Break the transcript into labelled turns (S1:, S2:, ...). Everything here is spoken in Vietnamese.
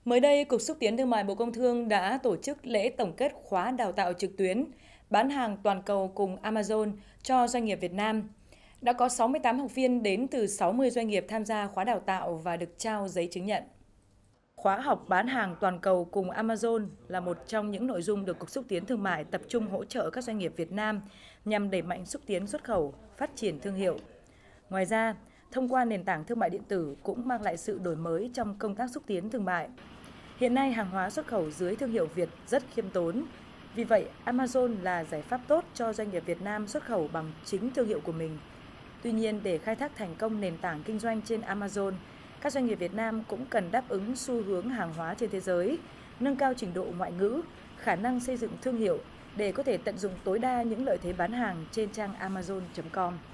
S1: Mới đây, Cục Xúc tiến Thương mại Bộ Công Thương đã tổ chức lễ tổng kết khóa đào tạo trực tuyến bán hàng toàn cầu cùng Amazon cho doanh nghiệp Việt Nam. Đã có 68 học viên đến từ 60 doanh nghiệp tham gia khóa đào tạo và được trao giấy chứng nhận. Khóa học bán hàng toàn cầu cùng Amazon là một trong những nội dung được Cục Xúc tiến Thương mại tập trung hỗ trợ các doanh nghiệp Việt Nam nhằm đẩy mạnh xúc tiến xuất khẩu, phát triển thương hiệu. Ngoài ra, thông qua nền tảng thương mại điện tử cũng mang lại sự đổi mới trong công tác xúc tiến thương mại. Hiện nay, hàng hóa xuất khẩu dưới thương hiệu Việt rất khiêm tốn. Vì vậy, Amazon là giải pháp tốt cho doanh nghiệp Việt Nam xuất khẩu bằng chính thương hiệu của mình. Tuy nhiên, để khai thác thành công nền tảng kinh doanh trên Amazon, các doanh nghiệp Việt Nam cũng cần đáp ứng xu hướng hàng hóa trên thế giới, nâng cao trình độ ngoại ngữ, khả năng xây dựng thương hiệu để có thể tận dụng tối đa những lợi thế bán hàng trên trang Amazon.com.